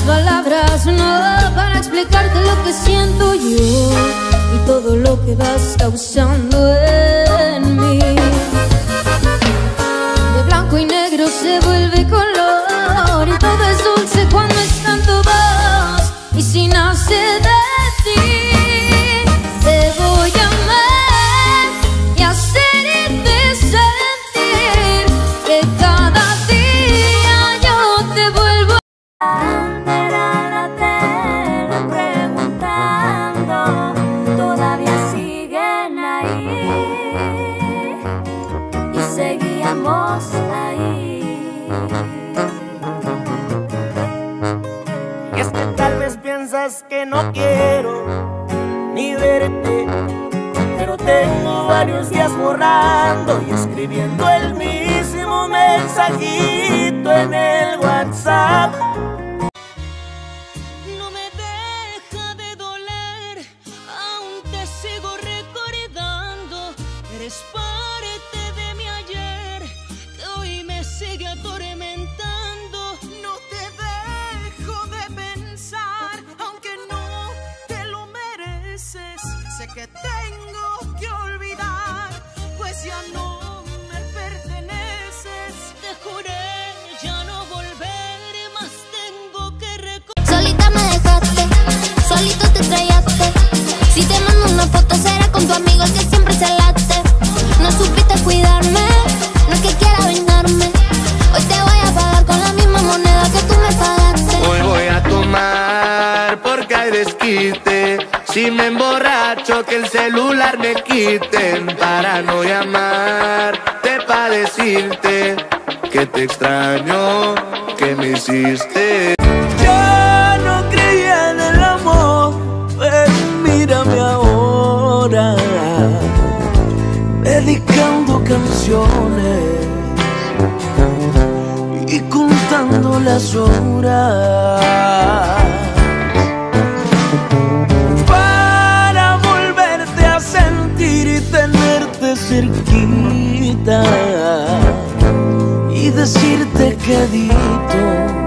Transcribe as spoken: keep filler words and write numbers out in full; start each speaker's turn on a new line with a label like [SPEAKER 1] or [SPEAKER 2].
[SPEAKER 1] palabras no dan para explicarte lo que siento yo y todo lo que vas causando en mí. De blanco y negro se vuelve color y todo es dulce cuando está en tu voz. Y si nace de ti, te voy a amar y hacerte sentir que cada día yo te vuelvo a
[SPEAKER 2] Era la tele preguntando, todavía siguen ahí y seguíamos ahí.
[SPEAKER 3] Y es que tal vez piensas que no quiero ni verte, pero tengo varios días borrando y escribiendo el mismo mensajito en el WhatsApp.
[SPEAKER 4] No me deja de doler, aún te sigo recordando. Eres parte de mi ayer, que hoy me sigue atormentando.
[SPEAKER 5] No te dejo de pensar, aunque no te lo mereces. Sé que tengo que olvidar, pues ya no me perteneces.
[SPEAKER 4] Te juré ya no volver, más tengo que recordar.
[SPEAKER 2] Solita me dejaste, solito te estrellaste. Si te mando una foto será con tu amigo el que siempre se late. No supiste cuidarme, no es que quiera vengarme. Hoy te voy a pagar con la misma moneda que tú me pagaste.
[SPEAKER 6] Hoy voy a tomar porque hay desquite. Si me emborracho que el celular me quiten, para no llamarte, para decirte que te extraño, que me hiciste.
[SPEAKER 3] Yo no creía en el amor, pero mírame ahora, dedicando canciones y contando las horas para volverte a sentir y tenerte cerquita y decirte que dito